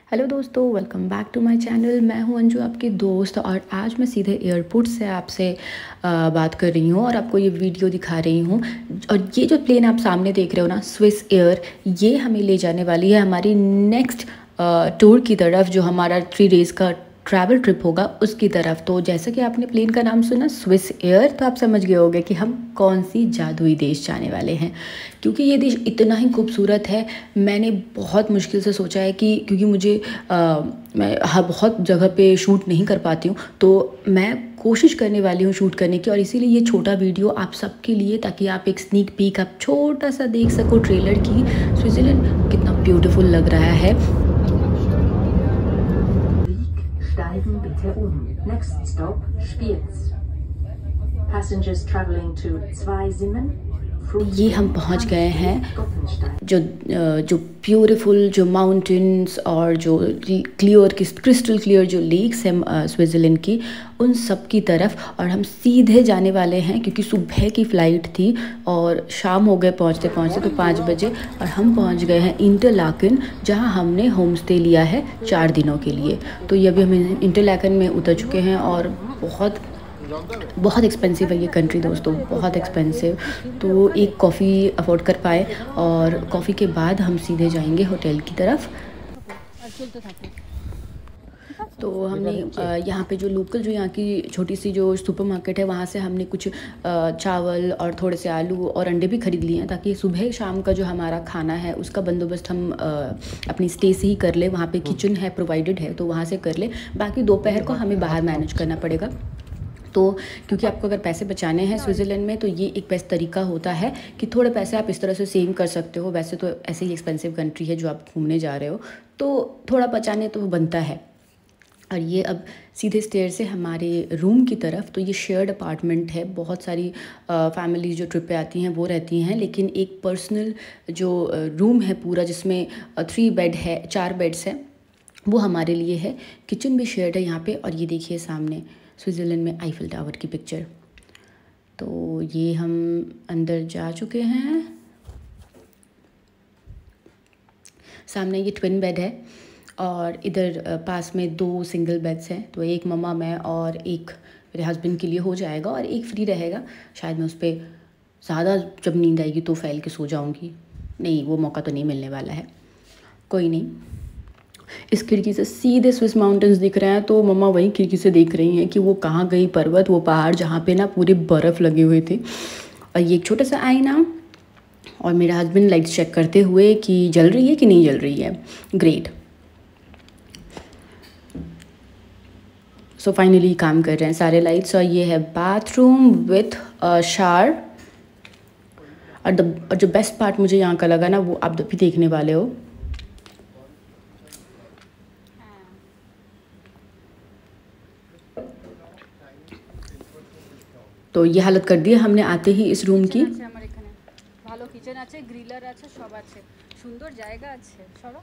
Hello दोस्तों, welcome back to my channel. मैं हूं अंजू, आपकी दोस्त। और आज मैं सीधे एयरपोर्ट से आपसे बात कर रही हूं और आपको ये वीडियो दिखा रही हूं। और ये जो प्लेन आप सामने देख रहे हो ना, स्विस एयर, ये हमें ले जाने वाली है हमारी नेक्स्ट टूर की तरफ, जो हमारा 3 डेज़ का ट्रैवल ट्रिप होगा उसकी तरफ। तो जैसा कि आपने प्लेन का नाम सुना स्विस एयर, तो आप समझ गए होंगे कि हम कौन सी जादुई देश जाने वाले हैं, क्योंकि ये देश इतना ही खूबसूरत है। मैंने बहुत मुश्किल से सोचा है कि क्योंकि मैं बहुत जगह पे शूट नहीं कर पाती हूँ, तो मैं कोशिश करने वाली हूँ शूट करने की। और इसीलिए ये छोटा वीडियो आप सबके लिए, ताकि आप एक स्नीक पीक आप छोटा सा देख सको ट्रेलर की। स्विट्ज़रलैंड कितना ब्यूटीफुल लग रहा है। Steigen bitte um. Next stop, Spiez. Passengers traveling to Zweisimmen. ये हम पहुंच गए हैं जो ब्यूटीफुल जो माउंटेन्स और जो क्रिस्टल क्लियर जो लेक्स हैं स्विट्ज़रलैंड की, उन सब की तरफ। और हम सीधे जाने वाले हैं क्योंकि सुबह की फ़्लाइट थी और शाम हो गए पहुंचते पहुंचते, तो 5 बजे। और हम पहुंच गए हैं इंटरलाकन, जहां हमने होम स्टे लिया है 4 दिनों के लिए। तो ये अभी हम इंटरलाकन में उतर चुके हैं और बहुत एक्सपेंसिव है ये कंट्री दोस्तों, बहुत एक्सपेंसिव। तो एक कॉफ़ी अफोर्ड कर पाए और कॉफ़ी के बाद हम सीधे जाएंगे होटल की तरफ। तो हमने यहाँ पे जो लोकल, जो यहाँ की छोटी सी जो सुपरमार्केट है, वहाँ से हमने कुछ चावल और थोड़े से आलू और अंडे भी ख़रीद लिए हैं, ताकि सुबह शाम का जो हमारा खाना है उसका बंदोबस्त हम अपनी स्टे से ही कर ले। वहाँ पे किचन है, प्रोवाइडेड है, तो वहाँ से कर ले। बाकी दोपहर को हमें बाहर मैनेज करना पड़ेगा। तो क्योंकि आपको अगर पैसे बचाने हैं स्विट्ज़रलैंड में, तो ये एक बेस्ट तरीका होता है कि थोड़े पैसे आप इस तरह से सेव कर सकते हो। वैसे तो ऐसे ही एक्सपेंसिव कंट्री है जो आप घूमने जा रहे हो, तो थोड़ा बचाने तो बनता है। और ये अब सीधे स्टेयर से हमारे रूम की तरफ। तो ये शेयर्ड अपार्टमेंट है, बहुत सारी फैमिलीज जो ट्रिप पे आती हैं वो रहती हैं, लेकिन एक पर्सनल जो रूम है पूरा, जिसमें 3 बेड है, 4 बेड्स हैं, वो हमारे लिए है। किचन भी शेयर्ड है यहाँ पे। और ये देखिए सामने स्विट्ज़रलैंड में आईफिल टावर की पिक्चर। तो ये हम अंदर जा चुके हैं। सामने ये ट्विन बेड है और इधर पास में 2 सिंगल बेड्स हैं। तो एक मम्मा, मैं और एक मेरे हस्बैंड के लिए हो जाएगा, और एक फ्री रहेगा। शायद मैं उस पर ज़्यादा जब नींद आएगी तो फैल के सो जाऊँगी। नहीं, वो मौका तो नहीं मिलने वाला है। कोई नहीं। इस खिड़की से सीधे स्विस माउंटेन्स दिख रहे हैं, तो मम्मा वही खिड़की से देख रही हैं कि वो कहाँ गई पर्वत, वो पहाड़ जहाँ पे ना पूरे बर्फ़ लगे हुए थे। और ये एक छोटा सा आईना, और मेरा हस्बैंड लाइट चेक करते हुए कि जल रही है कि नहीं जल रही है। ग्रेट। सो फाइनली काम कर रहे हैं सारे लाइट्स। और ये है बाथरूम विथ शावर। और जो बेस्ट पार्ट मुझे यहाँ का लगा ना, वो आप भी देखने वाले हो। तो ये हालत कर दी है हमने आते ही इस रूम की। ভালো কিচেন আছে, গ্রিলার আছে, সব আছে, সুন্দর জায়গা আছে। সরো।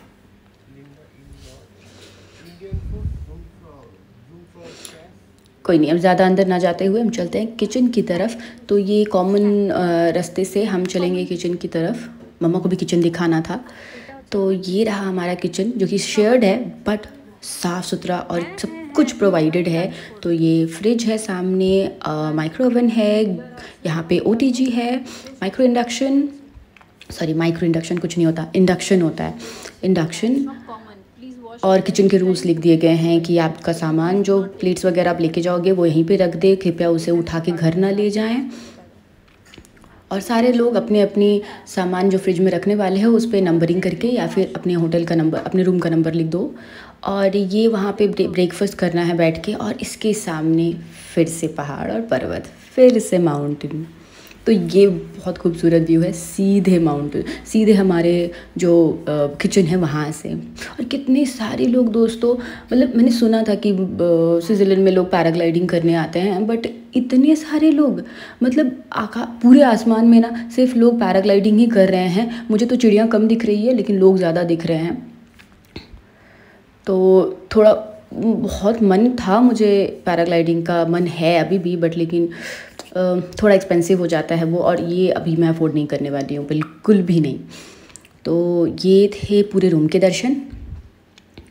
कोई नहीं, अब ज़्यादा अंदर ना जाते हुए हम चलते हैं किचन की तरफ। तो ये कॉमन रास्ते से हम चलेंगे किचन की तरफ। मम्मा को भी किचन दिखाना था। तो ये रहा हमारा किचन, जो कि शेयर्ड है बट साफ़ सुथरा और सब कुछ प्रोवाइडेड है। तो ये फ्रिज है सामने, माइक्रो ओवन है, यहाँ पे ओटीजी है, माइक्रो इंडक्शन कुछ नहीं होता, इंडक्शन होता है, इंडक्शन। और किचन के रूल्स लिख दिए गए हैं कि आपका सामान, जो प्लेट्स वगैरह आप लेके जाओगे वो यहीं पे रख दे, कृपया उसे उठा के घर ना ले जाएं। और सारे लोग अपने अपनी सामान जो फ्रिज में रखने वाले हैं उस पर नंबरिंग करके, या फिर अपने होटल का नंबर, अपने रूम का नंबर लिख दो। और ये वहाँ पे ब्रेकफास्ट करना है बैठ के। और इसके सामने फिर से पहाड़ और पर्वत, फिर से माउंटेन। तो ये बहुत खूबसूरत व्यू है, सीधे माउंटेन, सीधे हमारे जो किचन है वहाँ से। और कितने सारे लोग दोस्तों, मतलब मैंने सुना था कि स्विट्ज़रलैंड में लोग पैराग्लाइडिंग करने आते हैं, बट इतने सारे लोग, मतलब पूरे आसमान में ना सिर्फ लोग पैराग्लाइडिंग ही कर रहे हैं। मुझे तो चिड़ियाँ कम दिख रही है, लेकिन लोग ज़्यादा दिख रहे हैं। तो थोड़ा बहुत मन था मुझे, पैराग्लाइडिंग का मन है अभी भी, बट लेकिन थोड़ा एक्सपेंसिव हो जाता है वो, और ये अभी मैं अफोर्ड नहीं करने वाली हूँ, बिल्कुल भी नहीं। तो ये थे पूरे रूम के दर्शन।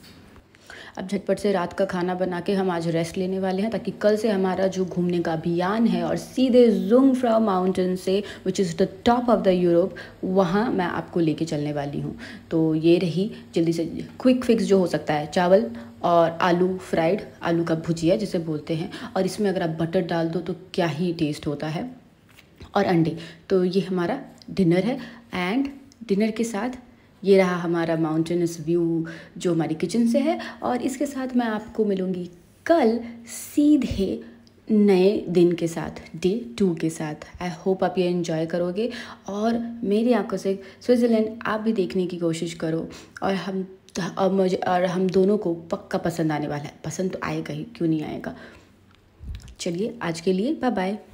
अब झटपट से रात का खाना बना के हम आज रेस्ट लेने वाले हैं, ताकि कल से हमारा जो घूमने का अभियान है और सीधे जुंगफ्राउ माउंटेन से which is the top of the Europe, वहाँ मैं आपको लेके चलने वाली हूँ। तो ये रही जल्दी से क्विक फिक्स जो हो सकता है, चावल और आलू फ्राइड, आलू का भुजिया जिसे बोलते हैं, और इसमें अगर आप बटर डाल दो तो क्या ही टेस्ट होता है, और अंडे। तो ये हमारा डिनर है। एंड डिनर के साथ ये रहा हमारा माउंटेनस व्यू जो हमारी किचन से है, और इसके साथ मैं आपको मिलूँगी कल सीधे नए दिन के साथ, डे 2 के साथ। आई होप आप ये एंजॉय करोगे और मेरी आंखों से स्विट्ज़रलैंड आप भी देखने की कोशिश करो, और हम दोनों को पक्का पसंद आने वाला है। पसंद तो आएगा ही, क्यों नहीं आएगा। चलिए आज के लिए बाय बाय।